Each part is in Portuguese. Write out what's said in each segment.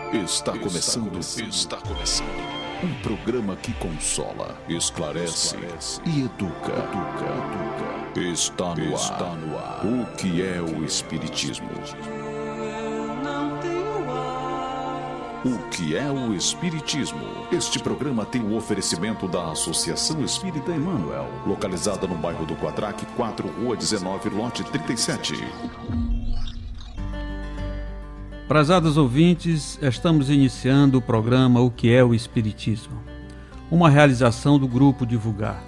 Está começando. Um programa que consola, esclarece e educa. Está no ar. O que é o Espiritismo? O que é o Espiritismo? Este programa tem o oferecimento da Associação Espírita Emmanuel, localizada no bairro do Quadraque, 4, Rua 19, lote 37. Prezados ouvintes, estamos iniciando o programa O que é o Espiritismo, uma realização do Grupo Divulgar.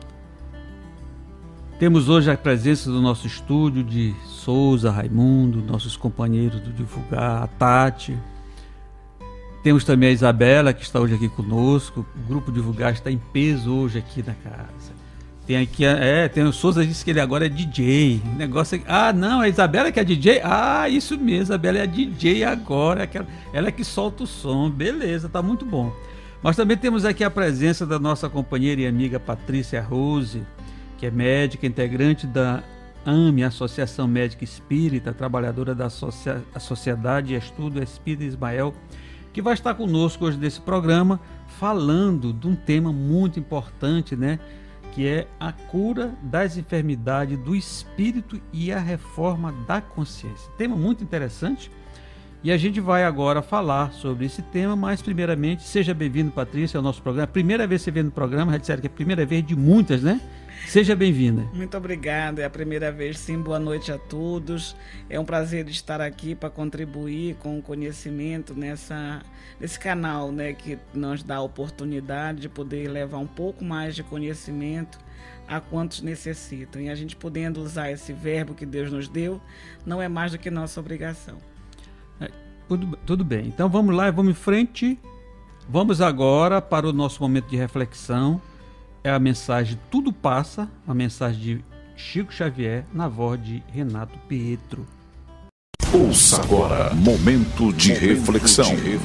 Temos hoje a presença do nosso estúdio de Souza, Raimundo, nossos companheiros do Divulgar, a Tati. Temos também a Isabela, que está hoje aqui conosco. O Grupo Divulgar está em peso hoje aqui na casa. Tem aqui, tem o Souza, disse que ele agora é DJ. O negócio é, não, a Isabela que é DJ? Isso mesmo, a Isabela é a DJ agora. Ela é que solta o som. Beleza, tá muito bom. Mas também temos aqui a presença da nossa companheira e amiga Patrícia Rose, que é médica, integrante da AME, Associação Médica Espírita, trabalhadora da Sociedade e Estudo Espírita Ismael, que vai estar conosco hoje nesse programa, falando de um tema muito importante, né? Que é a cura das enfermidades do espírito e a reforma da consciência. Tema muito interessante. E a gente vai agora falar sobre esse tema, mas primeiramente, seja bem-vindo, Patrícia, ao nosso programa. Primeira vez que você vem no programa, já disseram que é a primeira vez de muitas, né? Seja bem-vinda. Muito obrigada, é a primeira vez, sim. Boa noite a todos. É um prazer estar aqui para contribuir com o conhecimento nesse canal, né, que nos dá a oportunidade de poder levar um pouco mais de conhecimento a quantos necessitam. E a gente podendo usar esse verbo que Deus nos deu, não é mais do que nossa obrigação. Tudo bem, então vamos lá, vamos em frente. Vamos agora para o nosso momento de reflexão. É a mensagem Tudo Passa, a mensagem de Chico Xavier, na voz de Renato Pietro. Ouça agora, momento de reflexão.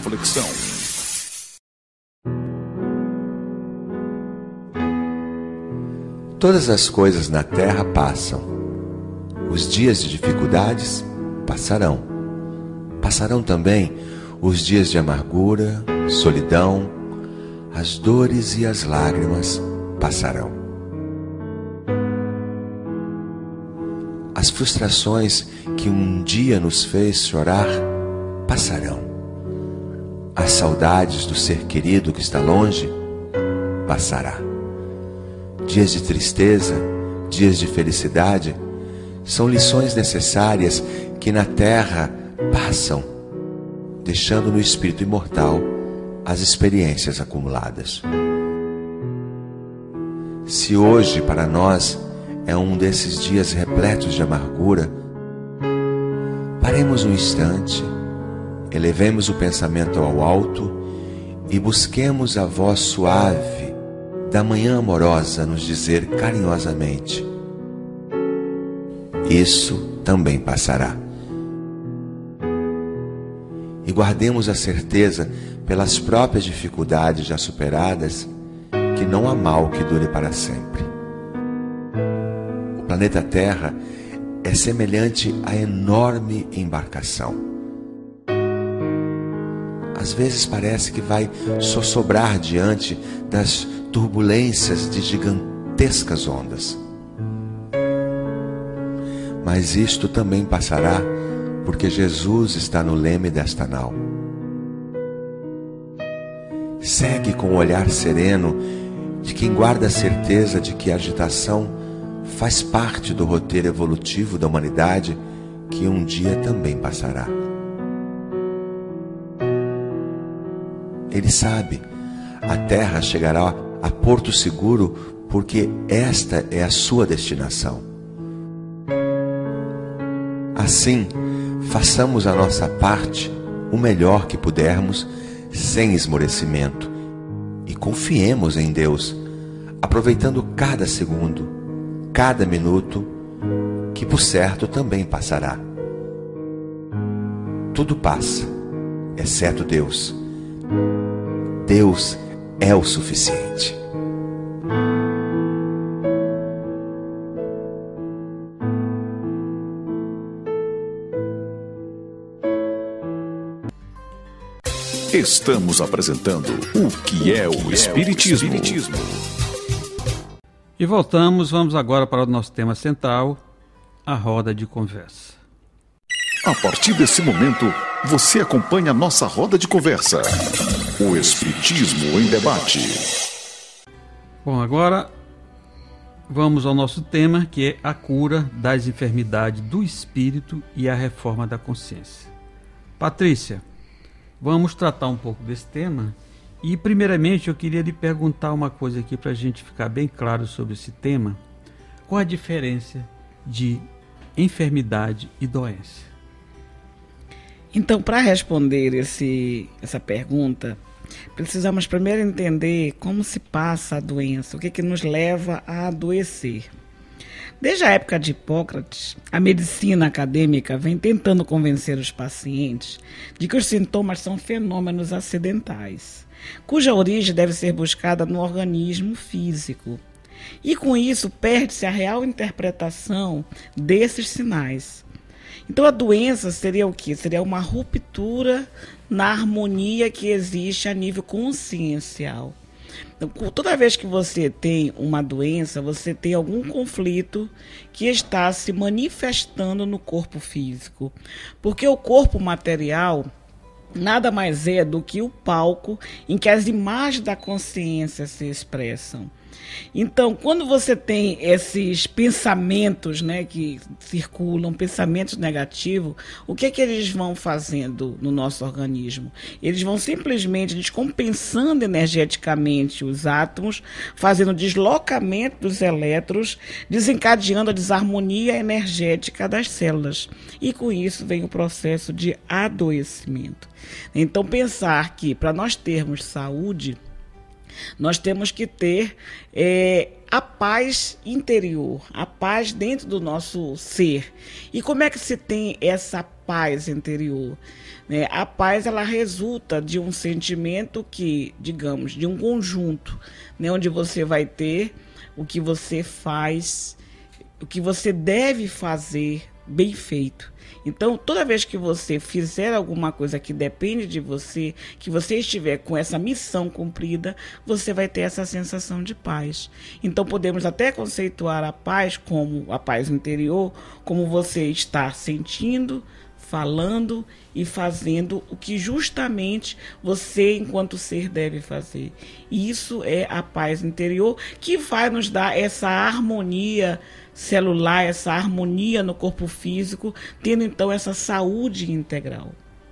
Todas as coisas na terra passam. Os dias de dificuldades passarão. Passarão também os dias de amargura, solidão, as dores e as lágrimas passarão. As frustrações que um dia nos fez chorar passarão. As saudades do ser querido que está longe passará. Dias de tristeza, dias de felicidade, são lições necessárias que na terra passam, deixando no espírito imortal as experiências acumuladas. Se hoje para nós é um desses dias repletos de amargura, paremos um instante, elevemos o pensamento ao alto e busquemos a voz suave da manhã amorosa nos dizer carinhosamente: isso também passará. E guardemos a certeza, pelas próprias dificuldades já superadas, que não há mal que dure para sempre. O planeta Terra é semelhante a enorme embarcação. Às vezes parece que vai sossobrar diante das turbulências de gigantescas ondas. Mas isto também passará, porque Jesus está no leme desta nau. Segue com o olhar sereno de quem guarda a certeza de que a agitação faz parte do roteiro evolutivo da humanidade, que um dia também passará. Ele sabe, a Terra chegará a porto seguro porque esta é a sua destinação. Assim, façamos a nossa parte o melhor que pudermos, sem esmorecimento, e confiemos em Deus, aproveitando cada segundo, cada minuto, que por certo também passará. Tudo passa, exceto Deus. Deus é o suficiente. Estamos apresentando o que é o Espiritismo. E vamos agora para o nosso tema central, a roda de conversa. A partir desse momento, você acompanha a nossa roda de conversa. O Espiritismo em Debate. Bom, agora vamos ao nosso tema, que é a cura das enfermidades do espírito e a reforma da consciência. Patrícia, vamos tratar um pouco desse tema. E, primeiramente, eu queria lhe perguntar uma coisa aqui para a gente ficar bem claro sobre esse tema. Qual a diferença de enfermidade e doença? Então, para responder essa pergunta, precisamos primeiro entender como se passa a doença, o que nos leva a adoecer. Desde a época de Hipócrates, a medicina acadêmica vem tentando convencer os pacientes de que os sintomas são fenômenos acidentais, cuja origem deve ser buscada no organismo físico. E com isso perde-se a real interpretação desses sinais. Então a doença seria o quê? Seria uma ruptura na harmonia que existe a nível consciencial. Então, toda vez que você tem uma doença, você tem algum conflito que está se manifestando no corpo físico. Porque o corpo material nada mais é do que o palco em que as imagens da consciência se expressam. Então, quando você tem esses pensamentos, né, que circulam, pensamentos negativos, o que eles vão fazendo no nosso organismo? Eles vão simplesmente descompensando energeticamente os átomos, fazendo deslocamento dos elétrons, desencadeando a desarmonia energética das células. E com isso vem o processo de adoecimento. Então, pensar que para nós termos saúde, nós temos que ter a paz interior, a paz dentro do nosso ser. E como é que se tem essa paz interior? A paz, ela resulta de um sentimento que, digamos, de um conjunto, onde você vai ter o que você faz, o que você deve fazer bem feito. Então, toda vez que você fizer alguma coisa que depende de você, que você estiver com essa missão cumprida, você vai ter essa sensação de paz. Então, podemos até conceituar a paz como a paz interior, como você está sentindo, falando e fazendo o que justamente você, enquanto ser, deve fazer. E isso é a paz interior que vai nos dar essa harmonia celular, essa harmonia no corpo físico, tendo então essa saúde integral.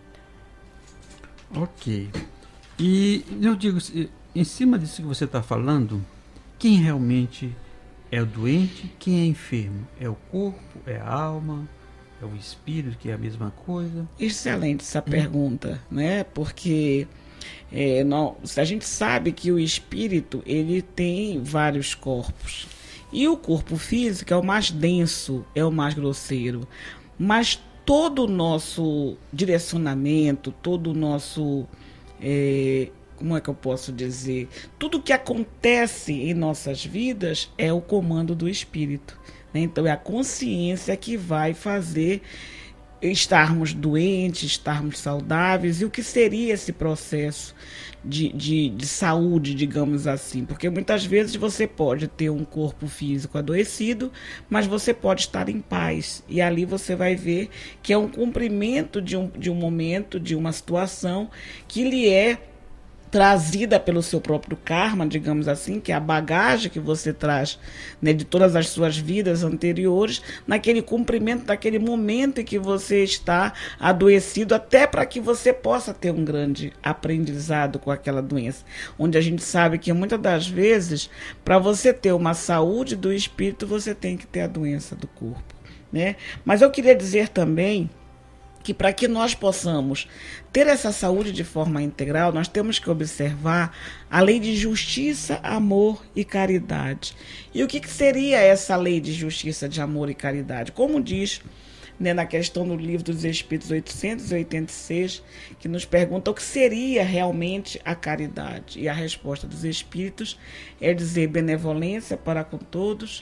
Ok. E eu digo, em cima disso que você está falando, quem realmente é o doente, quem é enfermo? É o corpo, é a alma, é o espírito, que é a mesma coisa? Excelente essa pergunta, né? Porque a gente sabe que o espírito, ele tem vários corpos. E o corpo físico é o mais denso, é o mais grosseiro. Mas todo o nosso direcionamento, todo o nosso, como é que eu posso dizer? Tudo que acontece em nossas vidas é o comando do espírito. Né? Então é a consciência que vai fazer estarmos doentes, estarmos saudáveis. E o que seria esse processo de saúde, digamos assim? Porque muitas vezes você pode ter um corpo físico adoecido, mas você pode estar em paz. E ali você vai ver que é um cumprimento de um momento, de uma situação que lhe é trazida pelo seu próprio karma, digamos assim, que é a bagagem que você traz, né, de todas as suas vidas anteriores, naquele cumprimento daquele momento em que você está adoecido, até para que você possa ter um grande aprendizado com aquela doença, onde a gente sabe que muitas das vezes, para você ter uma saúde do espírito, você tem que ter a doença do corpo, né? Mas eu queria dizer também que para que nós possamos ter essa saúde de forma integral, nós temos que observar a lei de justiça, amor e caridade. E o que seria essa lei de justiça, de amor e caridade? Como diz, né, na questão do Livro dos Espíritos 886, que nos pergunta o que seria realmente a caridade. E a resposta dos Espíritos é dizer benevolência para com todos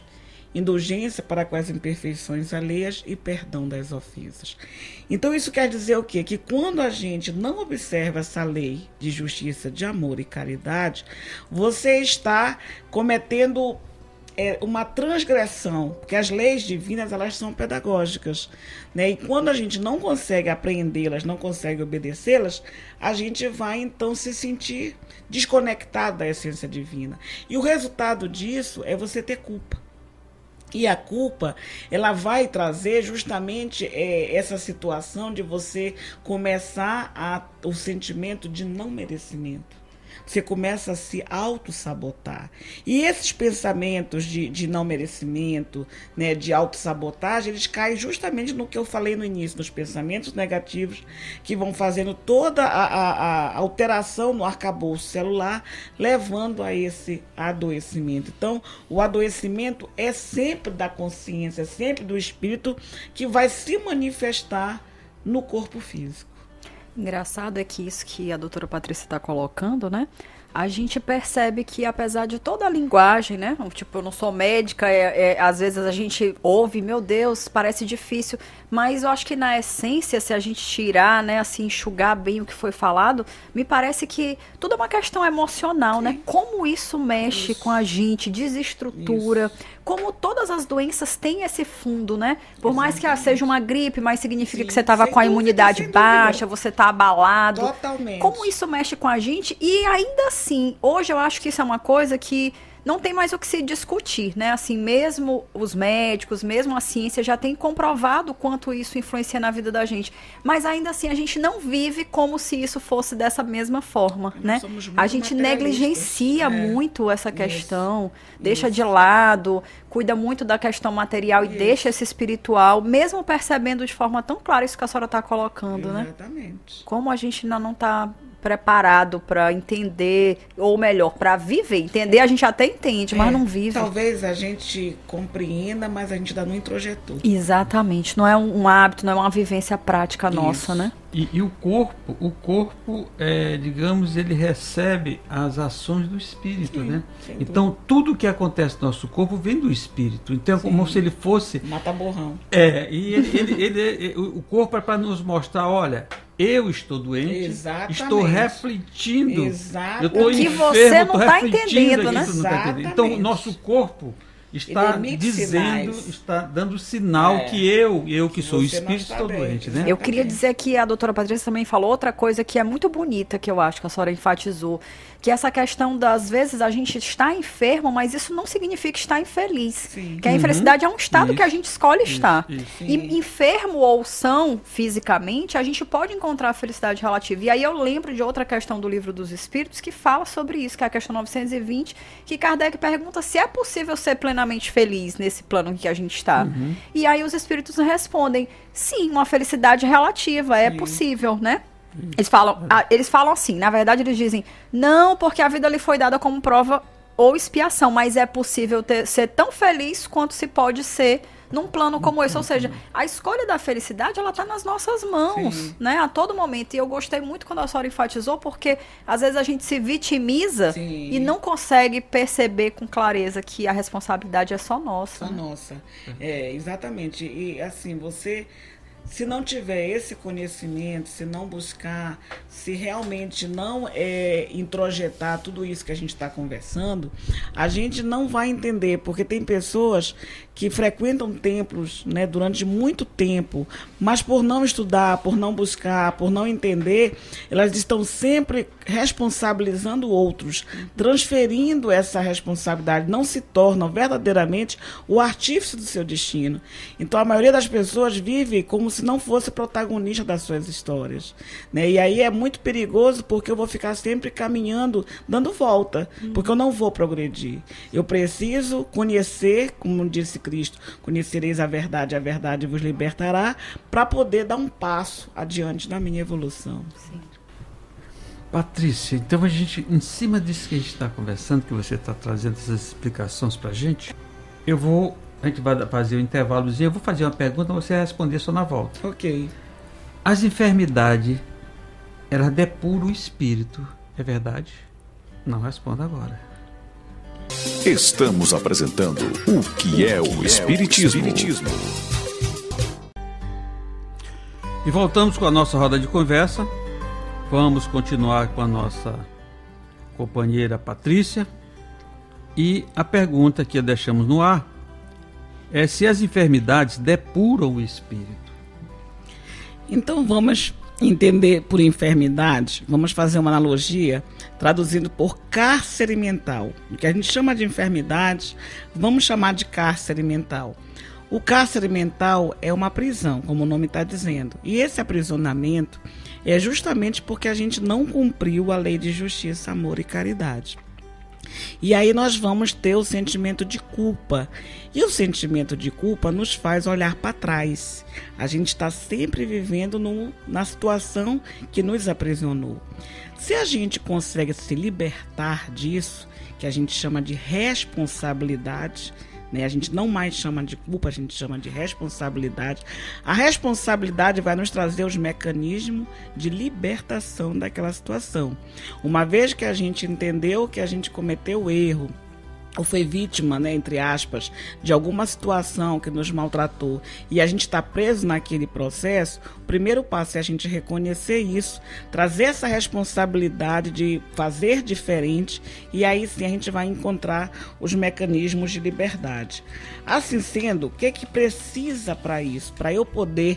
indulgência para com as imperfeições alheias e perdão das ofensas. Então isso quer dizer o quê? Que quando a gente não observa essa lei de justiça, de amor e caridade, você está cometendo uma transgressão, porque as leis divinas, elas são pedagógicas, né? E quando a gente não consegue apreendê-las, não consegue obedecê-las, a gente vai então se sentir desconectado da essência divina. E o resultado disso é você ter culpa. E a culpa, ela vai trazer justamente essa situação de você começar o sentimento de não merecimento. Você começa a se auto-sabotar. E esses pensamentos de não merecimento, né, de auto-sabotagem, eles caem justamente no que eu falei no início, nos pensamentos negativos, que vão fazendo toda a alteração no arcabouço celular, levando a esse adoecimento. Então, o adoecimento é sempre da consciência, é sempre do espírito, que vai se manifestar no corpo físico. Engraçado é que isso que a doutora Patrícia está colocando, né? A gente percebe que apesar de toda a linguagem, né? Tipo, eu não sou médica, às vezes a gente ouve, meu Deus, parece difícil, mas eu acho que na essência, se a gente tirar, né, assim, enxugar bem o que foi falado, me parece que tudo é uma questão emocional, sim, né? Como isso mexe com a gente, desestrutura, como todas as doenças têm esse fundo, né? Por mais que seja uma gripe, mas significa que você estava com a imunidade baixa, você está abalado. Totalmente. Como isso mexe com a gente e ainda assim, hoje eu acho que isso é uma coisa que não tem mais o que se discutir, né? Assim, mesmo os médicos, mesmo a ciência já tem comprovado o quanto isso influencia na vida da gente. Mas ainda assim, a gente não vive como se isso fosse dessa mesma forma, né? A gente negligencia muito essa questão, deixa de lado, cuida muito da questão material e deixa esse espiritual, mesmo percebendo de forma tão clara isso que a senhora está colocando, né? Exatamente. Como a gente ainda não está preparado para entender, ou melhor, para viver. Entender a gente até entende, mas não vive. Talvez a gente compreenda, mas a gente ainda não introjetou. Exatamente. Não é um hábito, não é uma vivência prática nossa, né? E o corpo, digamos, ele recebe as ações do espírito, né? Então, tudo que acontece no nosso corpo vem do espírito. Então, é como se ele fosse... Mata-borrão. E o corpo é para nos mostrar, olha... Eu estou doente, exatamente, estou refletindo, exatamente, eu estou enfermo, você não está entendendo, né? Então, o nosso corpo está dizendo, está dando sinal que eu que sou o espírito, estou doente, né? Eu queria dizer que a doutora Patrícia também falou outra coisa que é muito bonita, que eu acho que a senhora enfatizou, que essa questão das vezes a gente está enfermo, mas isso não significa estar infeliz. Sim. Que a infelicidade é um estado que a gente escolhe estar. E enfermo ou são fisicamente, a gente pode encontrar a felicidade relativa. E aí eu lembro de outra questão do Livro dos Espíritos que fala sobre isso, que é a questão 920, que Kardec pergunta se é possível ser plenamente feliz nesse plano em que a gente está. E aí os espíritos respondem, sim, uma felicidade relativa, é possível, né? Eles falam assim, na verdade eles dizem, não, porque a vida lhe foi dada como prova ou expiação, mas é possível ser tão feliz quanto se pode ser num plano como esse. Ou seja, a escolha da felicidade, ela está nas nossas mãos, né? A todo momento. E eu gostei muito quando a senhora enfatizou, porque às vezes a gente se vitimiza e não consegue perceber com clareza que a responsabilidade é só nossa. Só nossa. Exatamente. E assim, você... Se não tiver esse conhecimento, se não buscar, se realmente não introjetar tudo isso que a gente está conversando, a gente não vai entender, porque tem pessoas que frequentam templos, né, durante muito tempo, mas por não estudar, por não buscar, por não entender, elas estão sempre responsabilizando outros, transferindo essa responsabilidade, não se tornam verdadeiramente o artífice do seu destino. Então a maioria das pessoas vive como se não fosse protagonista das suas histórias, né? E aí é muito perigoso, porque eu vou ficar sempre caminhando, dando volta, porque eu não vou progredir. Eu preciso conhecer, como disse Cristo, conhecereis a verdade vos libertará, para poder dar um passo adiante na minha evolução. Sim. Patrícia, então a gente, em cima disso que a gente está conversando, que você está trazendo essas explicações para a gente gente vai fazer um intervalozinho, eu vou fazer uma pergunta, você vai responder só na volta. Ok. As enfermidades, elas depuram o espírito, é verdade? Não responda agora. Estamos apresentando o que é o Espiritismo. E voltamos com a nossa roda de conversa. Vamos continuar com a nossa companheira Patrícia. E a pergunta que deixamos no ar é se as enfermidades depuram o espírito. Então vamos entender por enfermidade, vamos fazer uma analogia traduzindo por cárcere mental. O que a gente chama de enfermidade, vamos chamar de cárcere mental. O cárcere mental é uma prisão, como o nome está dizendo. E esse aprisionamento é justamente porque a gente não cumpriu a lei de justiça, amor e caridade. E aí nós vamos ter o sentimento de culpa. E o sentimento de culpa nos faz olhar para trás. A gente está sempre vivendo na situação que nos aprisionou. Se a gente consegue se libertar disso, que a gente chama de responsabilidade, né? A gente não mais chama de culpa, a gente chama de responsabilidade. A responsabilidade vai nos trazer os mecanismos de libertação daquela situação. Uma vez que a gente entendeu que a gente cometeu erro, ou foi vítima, né, entre aspas, de alguma situação que nos maltratou e a gente está preso naquele processo, o primeiro passo é a gente reconhecer isso, trazer essa responsabilidade de fazer diferente e aí sim a gente vai encontrar os mecanismos de liberdade. Assim sendo, o que precisa para isso? Para eu poder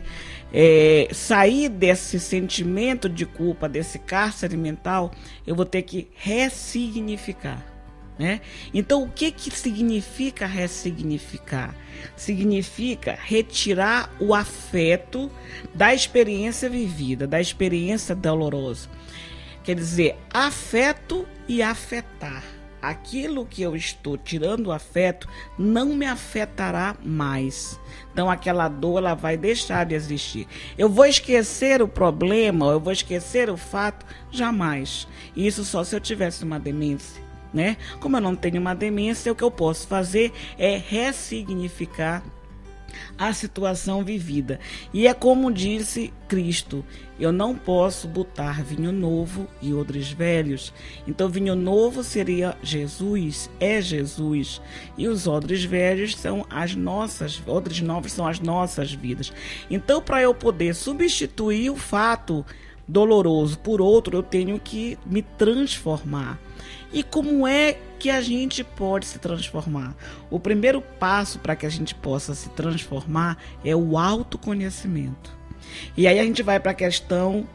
sair desse sentimento de culpa, desse cárcere mental, eu vou ter que ressignificar. Né? Então, o que significa ressignificar? Significa retirar o afeto da experiência vivida, da experiência dolorosa. Quer dizer, afeto e afetar. Aquilo que eu estou tirando o afeto não me afetará mais. Então, aquela dor ela vai deixar de existir. Eu vou esquecer o problema, eu vou esquecer o fato? Jamais. Isso só se eu tivesse uma demência. Né? Como eu não tenho uma demência, o que eu posso fazer é ressignificar a situação vivida. E é como disse Cristo, eu não posso botar vinho novo e odres velhos. Então vinho novo seria Jesus, é Jesus. E os odres velhos são as nossas, odres novos são as nossas vidas. Então para eu poder substituir o fato doloroso por outro, eu tenho que me transformar. E como é que a gente pode se transformar? O primeiro passo para que a gente possa se transformar é o autoconhecimento. E aí a gente vai para a questão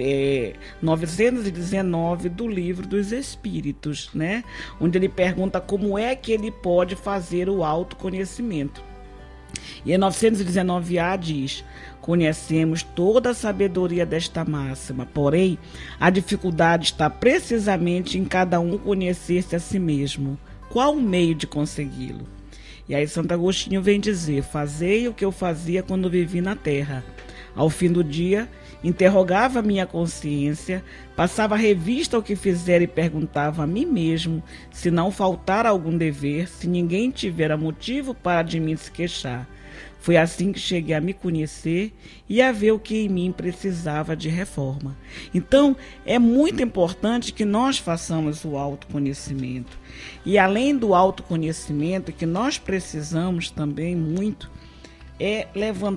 919 do Livro dos Espíritos, né? Onde ele pergunta como é que ele pode fazer o autoconhecimento. E em 919A diz: conhecemos toda a sabedoria desta máxima, porém, a dificuldade está precisamente em cada um conhecer-se a si mesmo. Qual o meio de consegui-lo? E aí Santo Agostinho vem dizer: fazei o que eu fazia quando vivi na terra. Ao fim do dia, interrogava minha consciência, passava revista ao que fizera e perguntava a mim mesmo se não faltara algum dever, se ninguém tivera motivo para de mim se queixar. Foi assim que cheguei a me conhecer e a ver o que em mim precisava de reforma. Então, é muito importante que nós façamos o autoconhecimento. E além do autoconhecimento, que nós precisamos também muito, é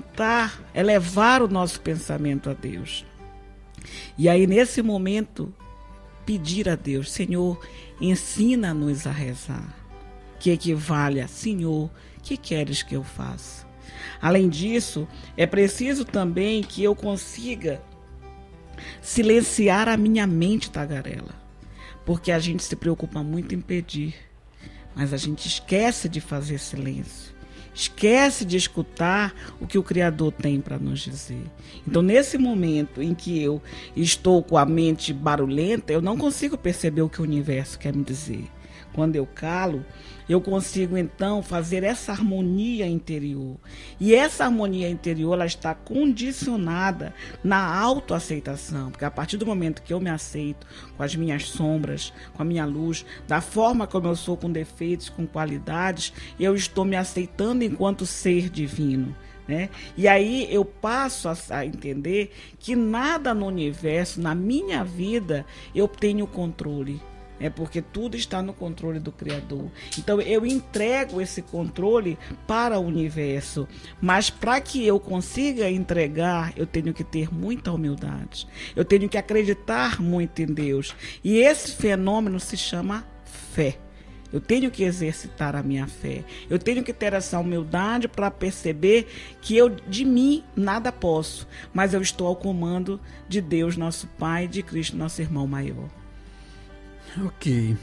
levar o nosso pensamento a Deus. E aí, nesse momento, pedir a Deus: Senhor, ensina-nos a rezar. Que equivale a: Senhor, que queres que eu faça? Além disso, é preciso também que eu consiga silenciar a minha mente tagarela. Porque a gente se preocupa muito em pedir, mas a gente esquece de fazer silêncio. Esquece de escutar o que o Criador tem para nos dizer. Então, nesse momento em que eu estou com a mente barulhenta, eu não consigo perceber o que o universo quer me dizer. Quando eu calo, eu consigo então fazer essa harmonia interior. E essa harmonia interior, ela está condicionada na autoaceitação. Porque a partir do momento que eu me aceito com as minhas sombras, com a minha luz, da forma como eu sou, com defeitos, com qualidades, eu estou me aceitando enquanto ser divino. Né? E aí eu passo a entender que nada no universo, na minha vida, eu tenho controle. porque tudo está no controle do Criador. Então eu entrego esse controle para o universo, mas para que eu consiga entregar, eu tenho que ter muita humildade, eu tenho que acreditar muito em Deus, e esse fenômeno se chama fé. Eu tenho que exercitar a minha fé. Eu tenho que ter essa humildade para perceber que eu, de mim, nada posso, mas eu estou ao comando de Deus, nosso Pai, de Cristo, nosso irmão maior. Ok.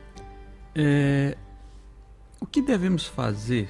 O que devemos fazer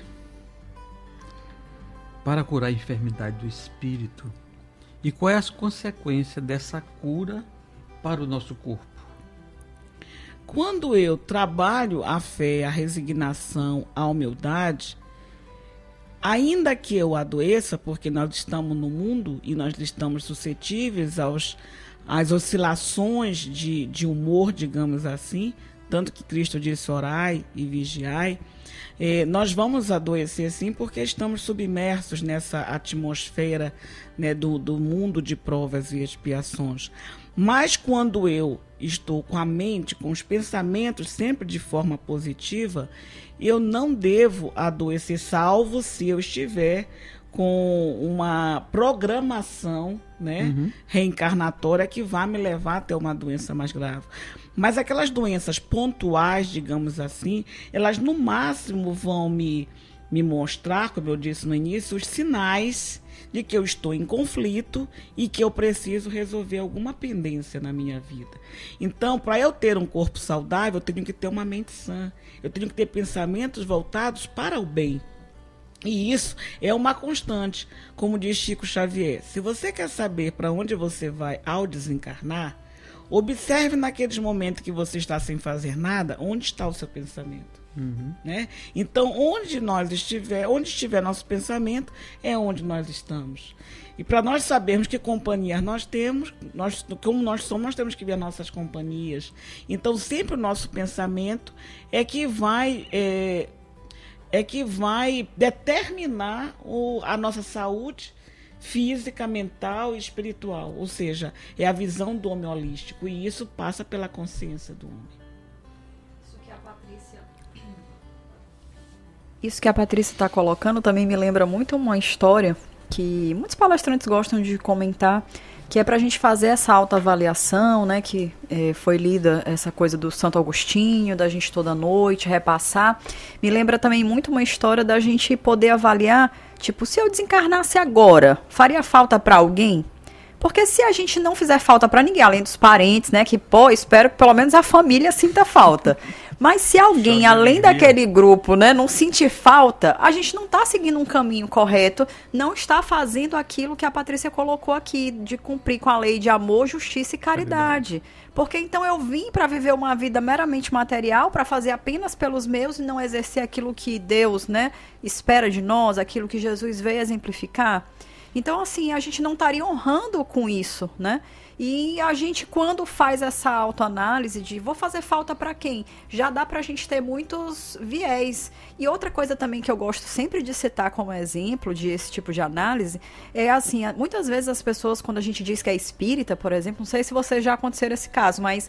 para curar a enfermidade do espírito? E qual é a consequência dessa cura para o nosso corpo? Quando eu trabalho a fé, a resignação, a humildade, ainda que eu adoeça, porque nós estamos no mundo e nós estamos suscetíveis às oscilações de humor, digamos assim, tanto que Cristo disse orai e vigiai, nós vamos adoecer sim, porque estamos submersos nessa atmosfera, né, do mundo de provas e expiações. Mas quando eu estou com a mente, com os pensamentos sempre de forma positiva, eu não devo adoecer, salvo se eu estiver com uma programação, né, reencarnatória que vai me levar até uma doença mais grave. Mas aquelas doenças pontuais, digamos assim, elas no máximo vão me mostrar, como eu disse no início, os sinais de que eu estou em conflito e que eu preciso resolver alguma pendência na minha vida. Então, para eu ter um corpo saudável, eu tenho que ter uma mente sã, eu tenho que ter pensamentos voltados para o bem. E isso é uma constante, como diz Chico Xavier. Se você quer saber para onde você vai ao desencarnar, observe naqueles momentos que você está sem fazer nada, onde está o seu pensamento. Né? Então, onde estiver nosso pensamento, é onde nós estamos. E para nós sabermos que companhias nós temos, como nós somos, nós temos que ver nossas companhias. Então, sempre o nosso pensamento é que vai determinar a nossa saúde física, mental e espiritual. Ou seja, é a visão do homem holístico, e isso passa pela consciência do homem. Isso que a Patrícia está colocando também me lembra muito uma história que muitos palestrantes gostam de comentar, que é para a gente fazer essa autoavaliação, né, que foi lida essa coisa do Santo Agostinho, da gente toda noite repassar. Me lembra também muito uma história da gente poder avaliar, tipo, se eu desencarnasse agora, faria falta para alguém? Porque se a gente não fizer falta para ninguém, além dos parentes, né, que, espero que pelo menos a família sinta falta. Mas se alguém, além daquele grupo, né, não sentir falta, a gente não está seguindo um caminho correto, não está fazendo aquilo que a Patrícia colocou aqui, de cumprir com a lei de amor, justiça e caridade. Porque então eu vim para viver uma vida meramente material, para fazer apenas pelos meus e não exercer aquilo que Deus, né, espera de nós, aquilo que Jesus veio exemplificar. Então, assim, a gente não estaria honrando com isso, né? E a gente, quando faz essa autoanálise de vou fazer falta para quem, já dá para a gente ter muitos viés. E outra coisa também que eu gosto sempre de citar como exemplo de esse tipo de análise é assim, muitas vezes as pessoas, quando a gente diz que é espírita, por exemplo, não sei se vocês já aconteceram esse caso, mas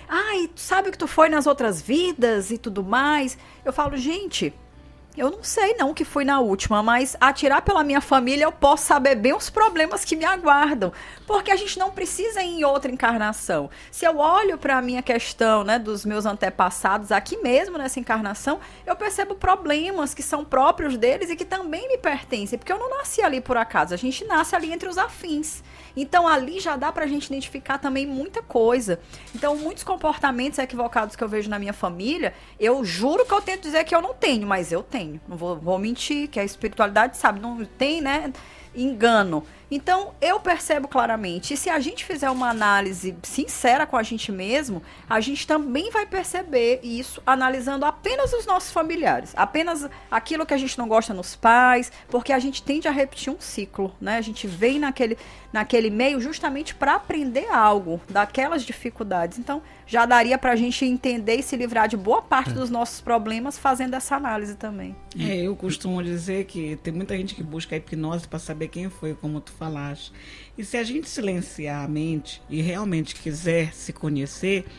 e tu sabe que tu foi nas outras vidas e tudo mais? Eu falo, gente, eu não sei não o que fui na última, mas atirar pela minha família eu posso saber bem os problemas que me aguardam, porque a gente não precisa ir em outra encarnação. Se eu olho para a minha questão, né, dos meus antepassados aqui mesmo nessa encarnação, eu percebo problemas que são próprios deles e que também me pertencem, porque eu não nasci ali por acaso, a gente nasce ali entre os afins. Então ali já dá pra gente identificar também muita coisa. Então muitos comportamentos equivocados que eu vejo na minha família, eu juro que eu tento dizer que eu não tenho, mas eu tenho. Não vou mentir, que a espiritualidade sabe, não tem, né, engano. Então eu percebo claramente, e se a gente fizer uma análise sincera com a gente mesmo, a gente também vai perceber isso analisando apenas os nossos familiares, apenas aquilo que a gente não gosta nos pais, porque a gente tende a repetir um ciclo, né? A gente vem naquele meio justamente para aprender algo daquelas dificuldades. Então já daria para a gente entender e se livrar de boa parte dos nossos problemas fazendo essa análise também. Eu costumo dizer que tem muita gente que busca a hipnose para saber quem foi, como tu falaste. E se a gente silenciar a mente e realmente quiser se conhecer,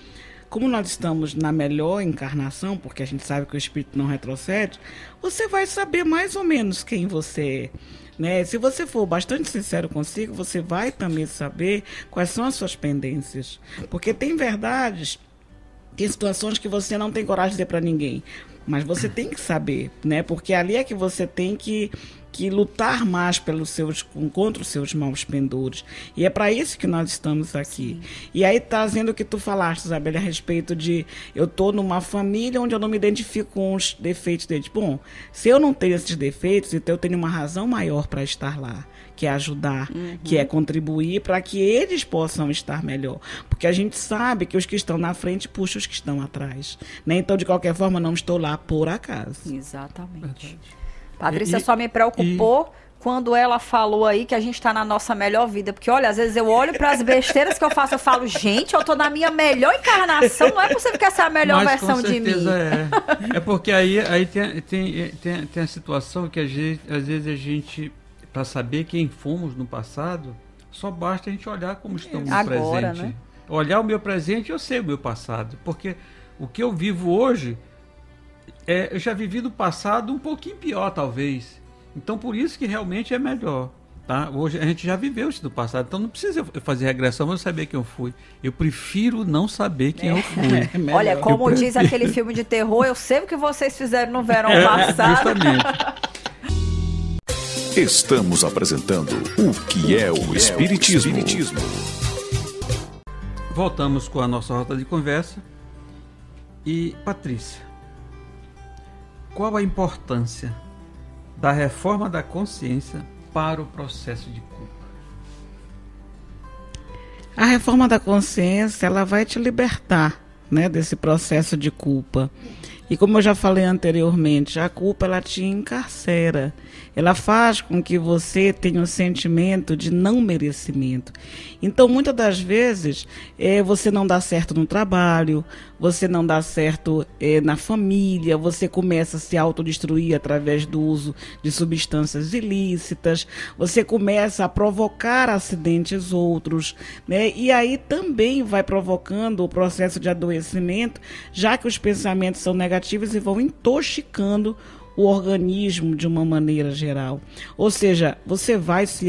como nós estamos na melhor encarnação, porque a gente sabe que o espírito não retrocede, você vai saber mais ou menos quem você é. Né? Se você for bastante sincero consigo, você vai também saber quais são as suas pendências. Porque tem verdades, tem situações que você não tem coragem de dizer para ninguém. Mas você tem que saber, né? Porque ali é que você tem que lutar mais contra os seus maus pendores. E é para isso que nós estamos aqui. Sim. E aí trazendo o que tu falaste, Isabela, a respeito de eu estou numa família onde eu não me identifico com os defeitos deles. Bom, se eu não tenho esses defeitos, então eu tenho uma razão maior para estar lá, que é ajudar, que é contribuir para que eles possam estar melhor. Porque a gente sabe que os que estão na frente puxam os que estão atrás. Né? Então, de qualquer forma, não estou lá por acaso. Exatamente. Patrícia só me preocupou quando ela falou aí que a gente está na nossa melhor vida. Porque, olha, às vezes eu olho para as besteiras que eu faço, eu falo, gente, eu estou na minha melhor encarnação, não é possível que essa é a melhor versão de mim. É porque aí tem a situação que às vezes a gente, para saber quem fomos no passado, só basta a gente olhar como estamos no presente. Né? Olhar o meu presente, eu sei o meu passado. Porque o que eu vivo hoje, eu já vivi no passado um pouquinho pior, talvez. Então, por isso que realmente é melhor. Tá? Hoje a gente já viveu isso no passado, então não precisa fazer regressão, eu saber quem eu fui. Eu prefiro não saber quem eu fui. Olha, como diz aquele filme de terror, eu sei o que vocês fizeram no verão passado. Justamente. Estamos apresentando o que é o Espiritismo. Voltamos com a nossa rota de conversa. E, Patrícia, qual a importância da reforma da consciência para o processo de culpa? A reforma da consciência, ela vai te libertar, né, desse processo de culpa. E como eu já falei anteriormente, a culpa ela te encarcera. Ela faz com que você tenha um sentimento de não merecimento. Então, muitas das vezes, você não dá certo no trabalho, você não dá certo na família, você começa a se autodestruir através do uso de substâncias ilícitas, você começa a provocar acidentes outros, né? E aí também vai provocando o processo de adoecimento, já que os pensamentos são negativos e vão intoxicando o organismo de uma maneira geral. Ou seja, você vai se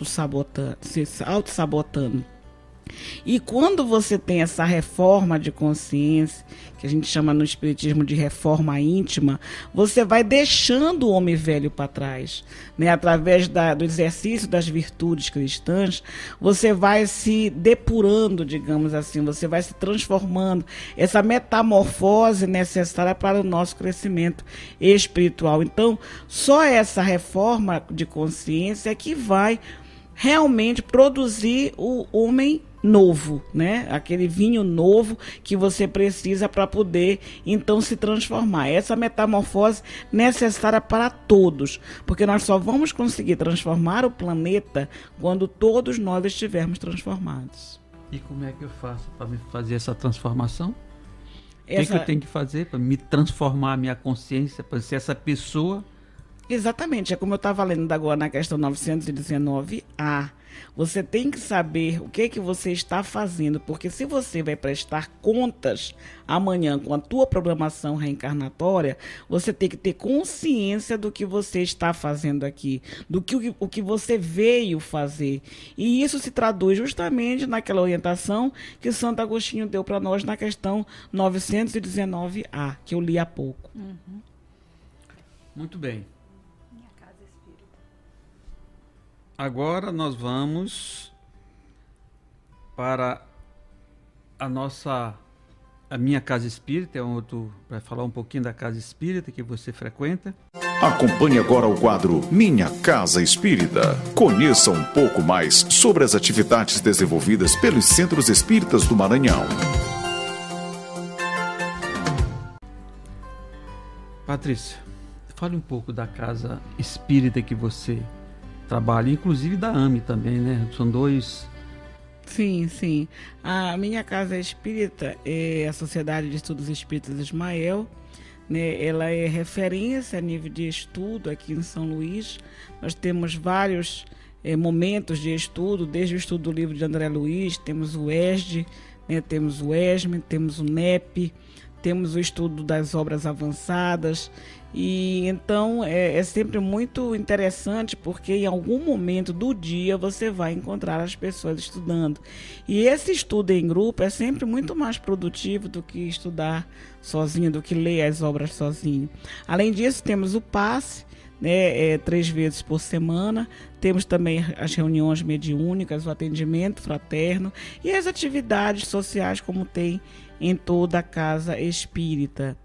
auto-sabotando. E quando você tem essa reforma de consciência, que a gente chama no espiritismo de reforma íntima, você vai deixando o homem velho para trás, né? Através do exercício das virtudes cristãs, você vai se depurando, digamos assim, você vai se transformando. Essa metamorfose necessária para o nosso crescimento espiritual. Então, só essa reforma de consciência é que vai realmente produzir o homem novo, né? Aquele vinho novo que você precisa para poder então se transformar. Essa metamorfose necessária para todos, porque nós só vamos conseguir transformar o planeta quando todos nós estivermos transformados. E como é que eu faço para me fazer essa transformação? O que eu tenho que fazer para me transformar a minha consciência, para ser essa pessoa? Exatamente, é como eu estava lendo agora na questão 919A. Você tem que saber o que você está fazendo, porque se você vai prestar contas amanhã com a tua programação reencarnatória, você tem que ter consciência do que você está fazendo aqui, o que você veio fazer. E isso se traduz justamente naquela orientação que Santo Agostinho deu para nós na questão 919A, que eu li há pouco. Uhum. Muito bem. Agora nós vamos para a minha casa espírita, vai falar um pouquinho da casa espírita que você frequenta. Acompanhe agora o quadro Minha Casa Espírita. Conheça um pouco mais sobre as atividades desenvolvidas pelos Centros Espíritas do Maranhão. Patrícia, fale um pouco da casa espírita que você trabalho, inclusive da AME também, né? São dois. Sim, sim. A minha casa espírita é a Sociedade de Estudos Espíritas Ismael, né? Ela é referência a nível de estudo aqui em São Luís. Nós temos vários momentos de estudo, desde o estudo do livro de André Luiz, temos o ESD, né, temos o ESME, temos o NEP, temos o estudo das obras avançadas. E então é sempre muito interessante, porque em algum momento do dia você vai encontrar as pessoas estudando. E esse estudo em grupo é sempre muito mais produtivo do que estudar sozinho, do que ler as obras sozinho. Além disso, temos o passe, né, 3 vezes por semana. Temos também as reuniões mediúnicas, o atendimento fraterno e as atividades sociais, como tem em toda a casa espírita.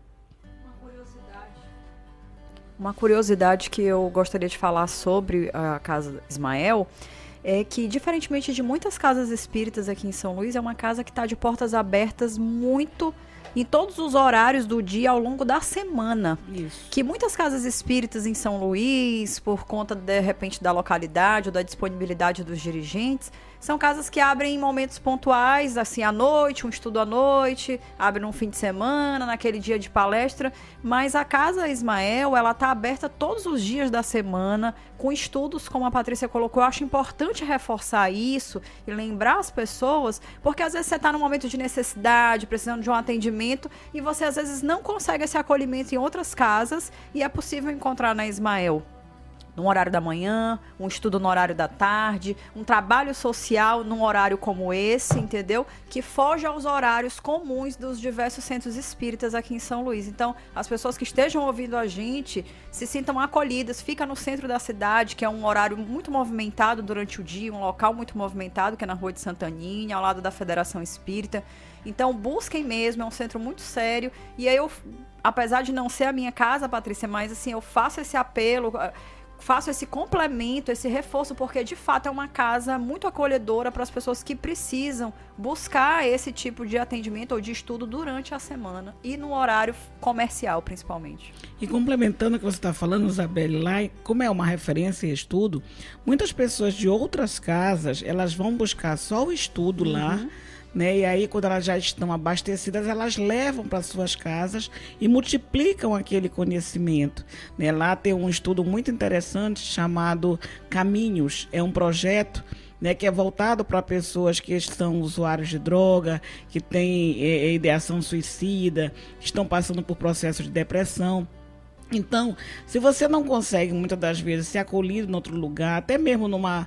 Uma curiosidade que eu gostaria de falar sobre a Casa Ismael é que, diferentemente de muitas casas espíritas aqui em São Luís, é uma casa que está de portas abertas muito em todos os horários do dia ao longo da semana. Isso. Que muitas casas espíritas em São Luís, por conta de repente da localidade ou da disponibilidade dos dirigentes, são casas que abrem em momentos pontuais, assim à noite, um estudo à noite, abre no fim de semana, naquele dia de palestra, mas a Casa Ismael, ela está aberta todos os dias da semana, com estudos, como a Patrícia colocou. Eu acho importante reforçar isso e lembrar as pessoas, porque às vezes você está num momento de necessidade, precisando de um atendimento, e você às vezes não consegue esse acolhimento em outras casas, e é possível encontrar na Ismael no horário da manhã, um estudo no horário da tarde, um trabalho social num horário como esse, entendeu? Que foge aos horários comuns dos diversos centros espíritas aqui em São Luís. Então, as pessoas que estejam ouvindo a gente se sintam acolhidas. Fica no centro da cidade, que é um horário muito movimentado durante o dia, um local muito movimentado, que é na Rua de Santaninha, ao lado da Federação Espírita. Então, busquem mesmo, é um centro muito sério. E aí eu, apesar de não ser a minha casa, Patrícia, mas assim, eu faço esse apelo, faço esse complemento, esse reforço, porque de fato é uma casa muito acolhedora para as pessoas que precisam buscar esse tipo de atendimento ou de estudo durante a semana e no horário comercial, principalmente. E complementando o que você está falando, Isabelle, lá, como é uma referência em estudo, muitas pessoas de outras casas, elas vão buscar só o estudo lá, né? E aí, quando elas já estão abastecidas, elas levam para suas casas e multiplicam aquele conhecimento, né? Lá tem um estudo muito interessante chamado Caminhos. É um projeto, né, que é voltado para pessoas que são usuários de droga, que têm ideação suicida, que estão passando por processo de depressão. Então, se você não consegue, muitas das vezes, ser acolhido em outro lugar, até mesmo numa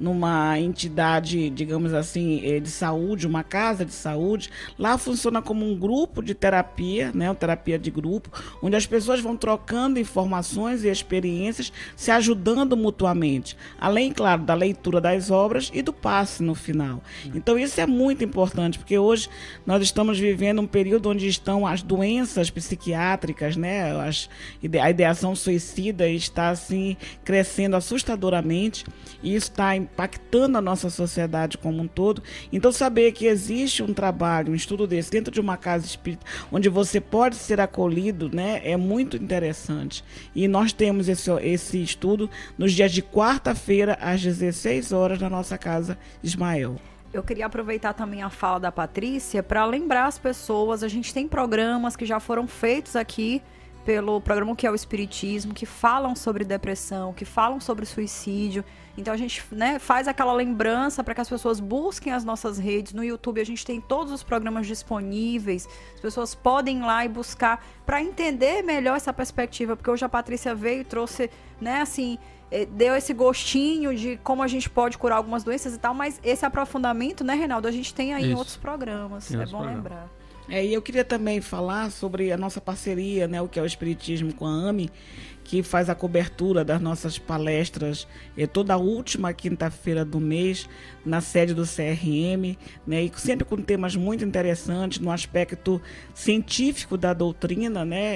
entidade, digamos assim, de saúde, uma casa de saúde, lá funciona como um grupo de terapia, né, uma terapia de grupo, onde as pessoas vão trocando informações e experiências, se ajudando mutuamente, além, claro, da leitura das obras e do passe no final. Então, isso é muito importante, porque hoje nós estamos vivendo um período onde estão as doenças psiquiátricas, né, a ideação suicida está assim crescendo assustadoramente, e isso está impactando a nossa sociedade como um todo. Então, saber que existe um trabalho, um estudo desse dentro de uma casa espírita, onde você pode ser acolhido, né, é muito interessante. E nós temos esse estudo nos dias de quarta-feira, às 16 horas, na nossa Casa Ismael. Eu queria aproveitar também a fala da Patrícia para lembrar as pessoas, a gente tem programas que já foram feitos aqui pelo programa Que é o Espiritismo, que falam sobre depressão, que falam sobre suicídio. Então a gente, né, faz aquela lembrança para que as pessoas busquem as nossas redes. No YouTube a gente tem todos os programas disponíveis. As pessoas podem ir lá e buscar para entender melhor essa perspectiva, porque hoje a Patrícia veio e trouxe, né, assim, deu esse gostinho de como a gente pode curar algumas doenças e tal, mas esse aprofundamento, né, Reinaldo, a gente tem aí em outros programas. É bom lembrar. E eu queria também falar sobre a nossa parceria, né, o Que é o Espiritismo, com a AME, que faz a cobertura das nossas palestras toda a última quinta-feira do mês na sede do CRM, né, e sempre com temas muito interessantes no aspecto científico da doutrina, né,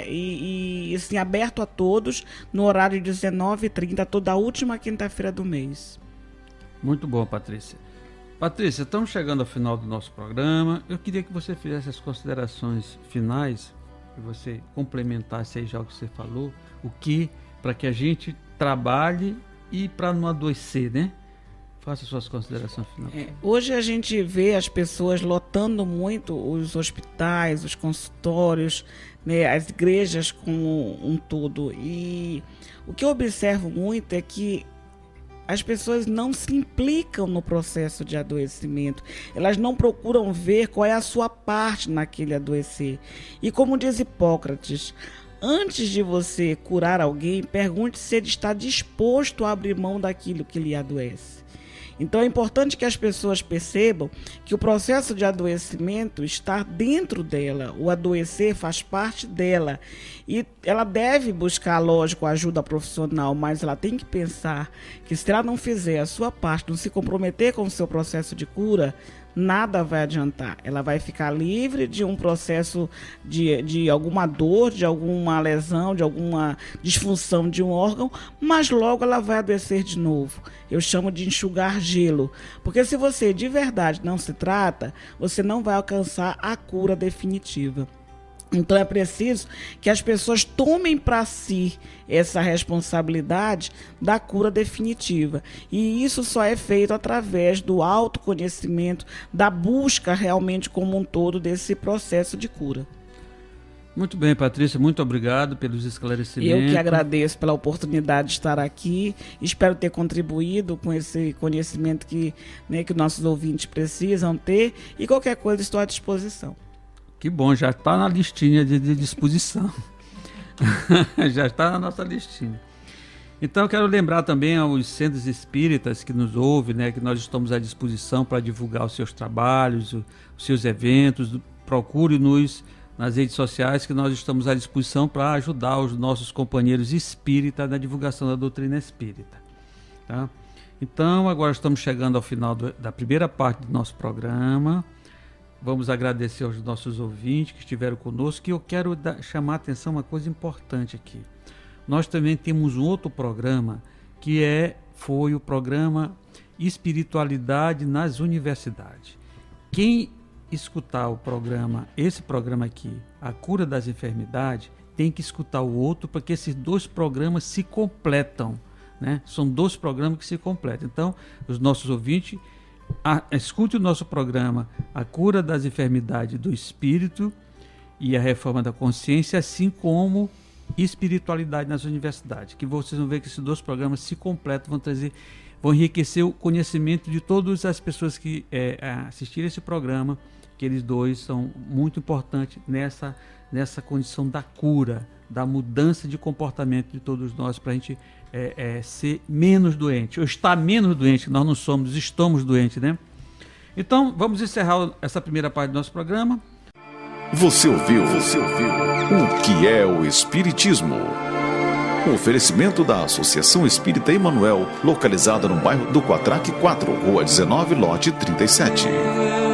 e assim, aberto a todos no horário de 19h30, toda a última quinta-feira do mês. Muito bom, Patrícia. Patrícia, estamos chegando ao final do nosso programa. Eu queria que você fizesse as considerações finais, que você complementasse aí já o que você falou, para que a gente trabalhe e para não adoecer, né? Faça suas considerações finais. Hoje a gente vê as pessoas lotando muito os hospitais, os consultórios, né, as igrejas como um todo. E o que eu observo muito é que as pessoas não se implicam no processo de adoecimento. Elas não procuram ver qual é a sua parte naquele adoecer. E como diz Hipócrates, antes de você curar alguém, pergunte se ele está disposto a abrir mão daquilo que lhe adoece. Então é importante que as pessoas percebam que o processo de adoecimento está dentro dela, o adoecer faz parte dela e ela deve buscar, lógico, ajuda profissional, mas ela tem que pensar que se ela não fizer a sua parte, não se comprometer com o seu processo de cura, nada vai adiantar. Ela vai ficar livre de um processo de alguma dor, de alguma lesão, de alguma disfunção de um órgão, mas logo ela vai adoecer de novo. Eu chamo de enxugar gelo. Porque se você de verdade não se trata, você não vai alcançar a cura definitiva. Então é preciso que as pessoas tomem para si essa responsabilidade da cura definitiva. E isso só é feito através do autoconhecimento, da busca realmente como um todo desse processo de cura. Muito bem, Patrícia, muito obrigado pelos esclarecimentos. Eu que agradeço pela oportunidade de estar aqui. Espero ter contribuído com esse conhecimento que nossos ouvintes precisam ter. E qualquer coisa estou à disposição. Que bom, já está na listinha de disposição. Já está na nossa listinha. Então eu quero lembrar também aos centros espíritas que nos ouvem, né, que nós estamos à disposição para divulgar os seus trabalhos, os seus eventos. Procure-nos nas redes sociais que nós estamos à disposição para ajudar os nossos companheiros espíritas na divulgação da doutrina espírita. Tá? Então agora estamos chegando ao final da primeira parte do nosso programa. Vamos agradecer aos nossos ouvintes que estiveram conosco, e eu quero chamar a atenção uma coisa importante aqui. Nós também temos um outro programa que foi o programa Espiritualidade nas Universidades. Quem escutar esse programa aqui, A Cura das Enfermidades, tem que escutar o outro, porque esses dois programas se completam, né? São dois programas que se completam. Então, os nossos ouvintes, escute o nosso programa A Cura das Enfermidades do Espírito e a Reforma da Consciência, assim como Espiritualidade nas Universidades, que vocês vão ver que esses dois programas se completam, vão enriquecer o conhecimento de todas as pessoas que assistirem esse programa, que eles dois são muito importantes nessa condição da cura, da mudança de comportamento de todos nós, para a gente ser menos doente, ou estar menos doente. Nós não somos, estamos doentes, né? Então, vamos encerrar essa primeira parte do nosso programa. Você ouviu o que é o Espiritismo? Um oferecimento da Associação Espírita Emmanuel, localizada no bairro do Quatraque 4, Rua 19, lote 37.